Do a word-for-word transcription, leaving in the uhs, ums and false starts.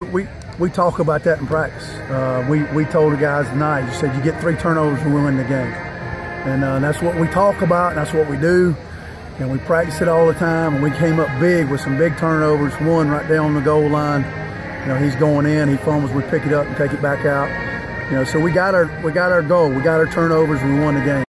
We we talk about that in practice. Uh, we we told the guys tonight. You said you get three turnovers, we win the game, and uh, that's what we talk about. And that's what we do, and we practice it all the time. And we came up big with some big turnovers. One right there on the goal line. You know, he's going in. He fumbles. We pick it up and take it back out. You know, so we got our we got our goal. We got our turnovers. And we won the game.